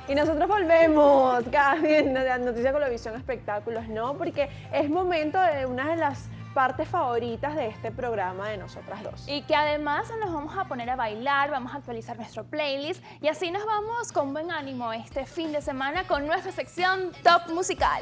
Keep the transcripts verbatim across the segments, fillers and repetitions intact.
Y nosotros volvemos, cada vez Noticias Colomvisión Espectáculos, ¿no? Porque es momento de una de las partes favoritas de este programa de nosotras dos. Y que además nos vamos a poner a bailar, vamos a actualizar nuestro playlist y así nos vamos con buen ánimo este fin de semana con nuestra sección Top Musical.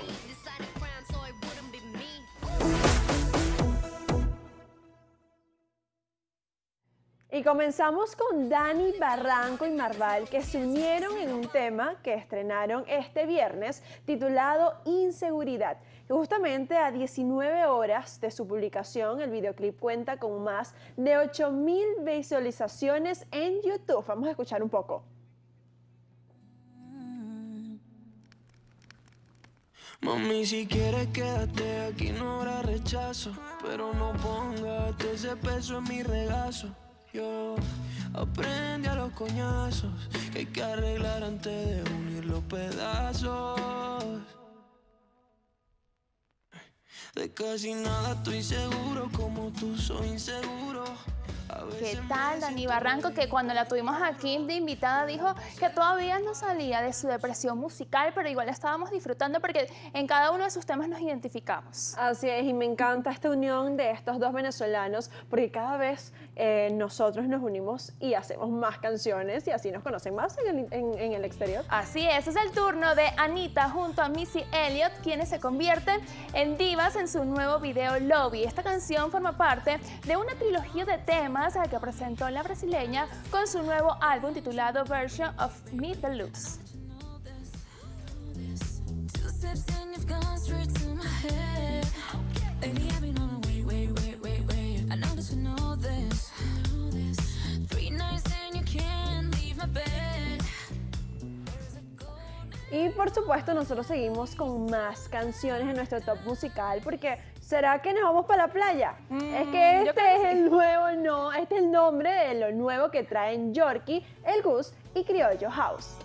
Y comenzamos con Dani Barranco y Marval, que se unieron en un tema que estrenaron este viernes titulado Inseguridad. Y justamente a diecinueve horas de su publicación, el videoclip cuenta con más de ocho mil visualizaciones en YouTube. Vamos a escuchar un poco. Mami, si quieres quédate aquí, no habrá rechazo, pero no pongas ese peso en mi regazo. Yo aprendí a los coñazos que hay que arreglar antes de unir los pedazos. De casi nada estoy seguro, como tú soy inseguro. ¿Qué tal, Dani Barranco? Que cuando la tuvimos aquí de invitada dijo que todavía no salía de su depresión musical, pero igual la estábamos disfrutando porque en cada uno de sus temas nos identificamos. Así es, y me encanta esta unión de estos dos venezolanos porque cada vez eh, nosotros nos unimos y hacemos más canciones y así nos conocen más en el, en, en el exterior. Así es, es el turno de Anitta junto a Missy Elliott, quienes se convierten en divas en su nuevo video Lobby. Esta canción forma parte de una trilogía de temas que presentó la brasileña con su nuevo álbum titulado Version of Me Deluxe. Y por supuesto nosotros seguimos con más canciones en nuestro top musical porque ¿será que nos vamos para la playa? Mm, es que este es sí. el nuevo, no, este es el nombre de lo nuevo que traen Yorkie, El Gus y Criollo House.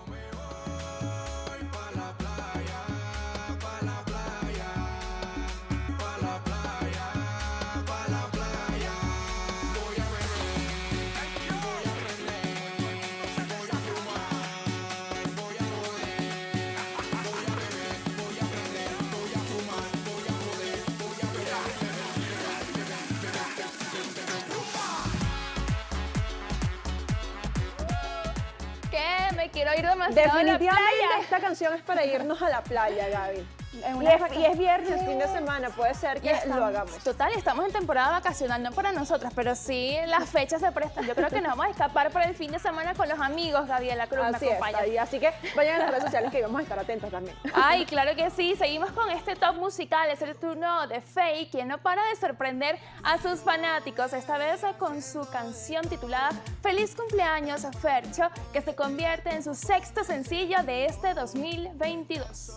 Me quiero ir demasiado Definitivamente a la playa. Esta canción es para irnos a la playa, Gaby. Y es, y es viernes, fin de semana, puede ser que estamos, lo hagamos. Total, estamos en temporada vacacional, no para nosotras, pero sí las fechas se prestan. Yo creo que nos vamos a escapar para el fin de semana con los amigos. Gabriela Cruz así me acompaña. Es, así que vayan a las redes sociales que vamos a estar atentos también. Ay, claro que sí. Seguimos con este top musical. Es el turno de Feid, quien no para de sorprender a sus fanáticos. Esta vez con su canción titulada Feliz Cumpleaños, Fercho, que se convierte en su sexto sencillo de este dos mil veintidós.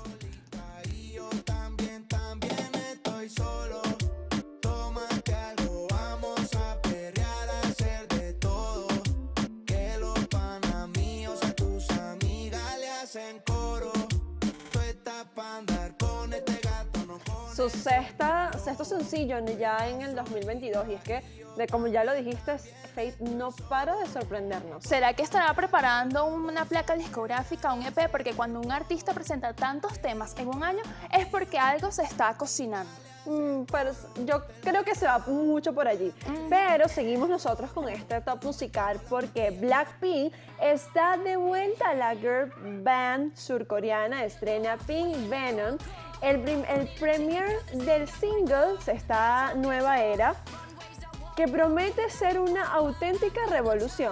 Solo, tómate algo, vamos a perrear, a hacer de todo. Que los panas míos a tus amigas le hacen coro. Tú estás pa' andar con este gato, no con Su sexta, sexto sencillo ya en el dos mil veintidós y es que, de como ya lo dijiste, Feid no para de sorprendernos. ¿Será que estará preparando una placa discográfica, un E P? Porque cuando un artista presenta tantos temas en un año es porque algo se está cocinando. Mm, pero yo creo que se va mucho por allí. Mm. Pero seguimos nosotros con este top musical porque Blackpink está de vuelta. La girl band surcoreana estrena Pink Venom. El, el premier del single, esta nueva era, que promete ser una auténtica revolución.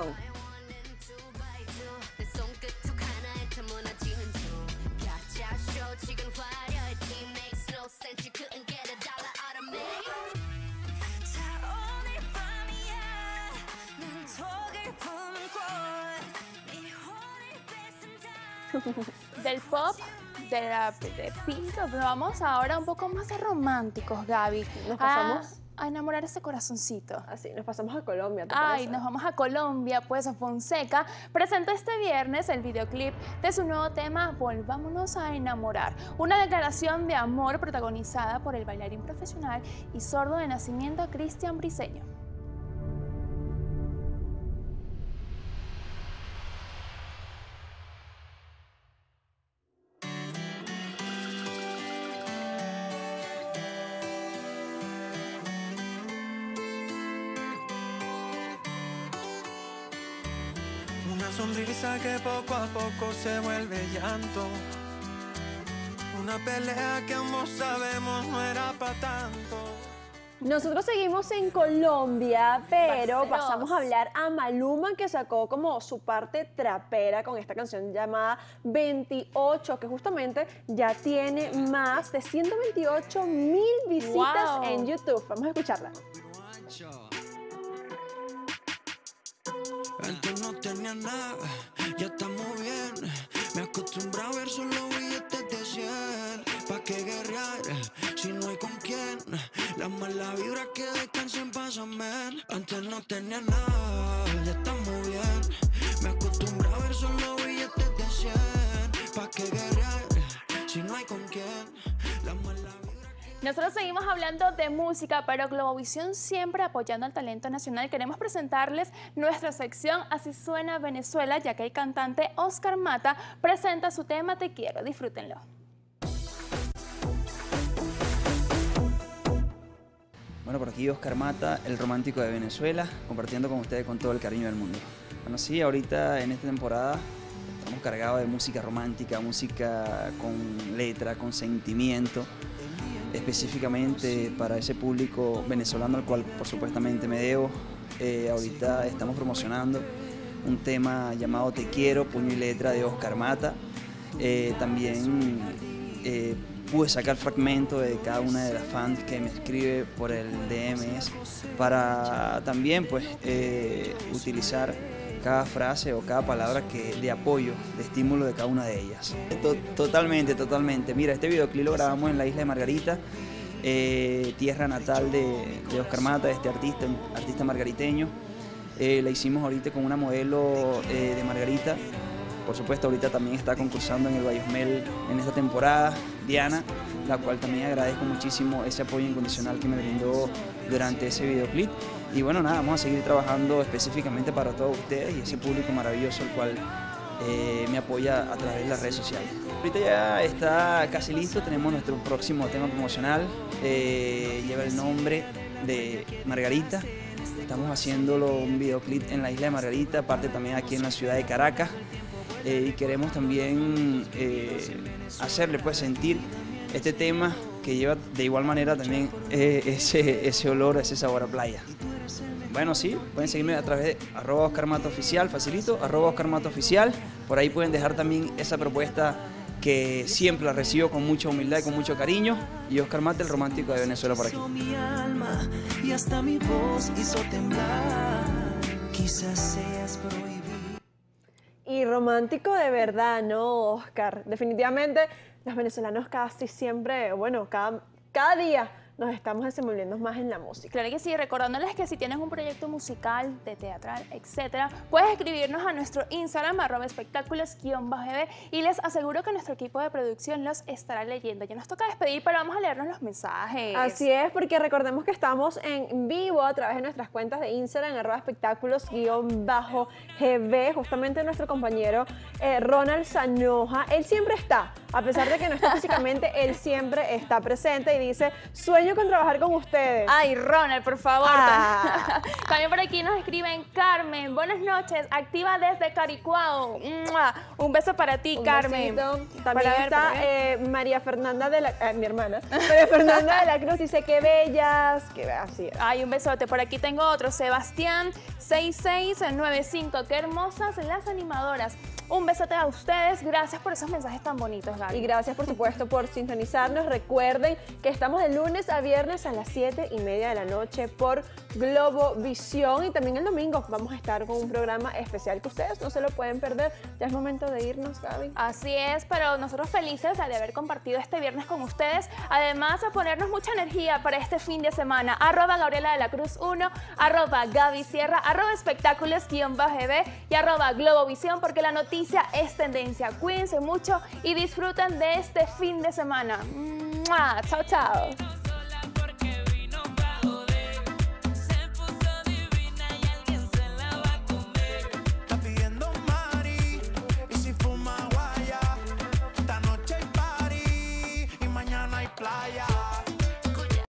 Del pop, de la de Pink, vamos ahora un poco más de románticos, Gaby. Nos pasamos a, a enamorar ese corazoncito. Así, nos pasamos a Colombia. ¿te Ay, parece? nos vamos a Colombia, pues Fonseca presentó este viernes el videoclip de su nuevo tema Volvámonos a enamorar. Una declaración de amor protagonizada por el bailarín profesional y sordo de nacimiento Cristian Briceño. sonrisa que poco a poco se vuelve llanto. Una pelea que ambos sabemos no era para tanto. Nosotros seguimos en Colombia, pero Parceros. pasamos a hablar a Maluma, que sacó como su parte trapera con esta canción llamada veintiocho, que justamente ya tiene más de ciento veintiocho mil visitas Wow. en YouTube. Vamos a escucharla. Antes no tenía nada, ya estamos bien. Me acostumbré a ver solo billetes de cien. ¿Pa' qué guerrear si no hay con quién? Las malas vibras que descansen pasan. Antes no tenía nada, ya estamos bien. Me acostumbré a ver solo billetes de cien. ¿Pa' qué guerrear si no hay con quién? Las malas vibras. Nosotros seguimos hablando de música, pero Globovisión siempre apoyando al talento nacional. Queremos presentarles nuestra sección Así Suena Venezuela, ya que el cantante Oscar Mata presenta su tema Te Quiero. Disfrútenlo. Bueno, por aquí Oscar Mata, el romántico de Venezuela, compartiendo con ustedes con todo el cariño del mundo. Bueno, sí, ahorita en esta temporada estamos cargados de música romántica, música con letra, con sentimiento, específicamente para ese público venezolano al cual por supuestamente me debo. Eh, ahorita estamos promocionando un tema llamado Te Quiero, puño y letra de Oscar Mata. Eh, también eh, pude sacar fragmentos de cada una de las fans que me escribe por el D M S para también pues eh, utilizar cada frase o cada palabra que de apoyo, de estímulo de cada una de ellas. Totalmente, totalmente. Mira, este videoclip lo grabamos en la isla de Margarita, eh, tierra natal de, de Oscar Mata, este artista, artista margariteño. Eh, la hicimos ahorita con una modelo eh, de Margarita. Por supuesto, ahorita también está concursando en el Bayosmel en esta temporada, Diana, la cual también agradezco muchísimo ese apoyo incondicional que me brindó durante ese videoclip. Y bueno, nada, vamos a seguir trabajando específicamente para todos ustedes y ese público maravilloso el cual eh, me apoya a través de las redes sociales. Ahorita ya está casi listo, tenemos nuestro próximo tema promocional, eh, lleva el nombre de Margarita. Estamos haciéndolo un videoclip en la isla de Margarita, aparte también aquí en la ciudad de Caracas. Eh, y queremos también eh, hacerle pues sentir este tema que lleva de igual manera también eh, ese, ese olor, ese sabor a playa. Bueno, sí, pueden seguirme a través de arroba Oscar Mata Oficial, facilito, arroba Oscar Mata Oficial. Por ahí pueden dejar también esa propuesta que siempre la recibo con mucha humildad y con mucho cariño. Y Oscar Mata, el romántico de Venezuela, por aquí. Mi alma y hasta mi voz hizo temblar. Quizás seas prohibido. Y romántico de verdad, ¿no, Oscar? Definitivamente los venezolanos casi siempre, bueno, cada, cada día nos estamos desenvolviendo más en la música. Claro que sí, recordándoles que si tienes un proyecto musical, de teatral, etcétera, puedes escribirnos a nuestro Instagram, arroba espectáculos guión bajo B, y les aseguro que nuestro equipo de producción los estará leyendo. Ya nos toca despedir, pero vamos a leernos los mensajes. Así es, porque recordemos que estamos en vivo a través de nuestras cuentas de Instagram, arroba espectáculos guión bajo G B. Justamente nuestro compañero eh, Ronald Sanoja, él siempre está, a pesar de que no está físicamente, él siempre está presente y dice, sueño con trabajar con ustedes. Ay, Ronald, por favor. Ah. También por aquí nos escriben Carmen. Buenas noches, activa desde Caricuao. ¡Mua! Un beso para ti, Un Carmen. besito. También Para ver, está para ver. eh, María Fernanda de la... eh, mi hermana. María Fernanda de la Cruz dice, qué bellas, qué así es. Ay, un besote. Por aquí tengo otro, Sebastián seis seis nueve cinco. Qué hermosas las animadoras. Un besote a ustedes. Gracias por esos mensajes tan bonitos, Gaby. Y gracias, por supuesto, por sintonizarnos. Recuerden que estamos de lunes a viernes a las siete y media de la noche por Globovisión. Y también el domingo vamos a estar con un programa especial que ustedes no se lo pueden perder. Ya es momento de irnos, Gaby. Así es, pero nosotros felices de haber compartido este viernes con ustedes. Además, a ponernos mucha energía para este fin de semana. Arroba Gabriela de la Cruz uno, arroba Gaby Sierra, arroba espectáculos guión bajo B y arroba Globovisión, porque la noticia es tendencia. Cuídense mucho y disfruten de este fin de semana. ¡Mua! Chao, chao.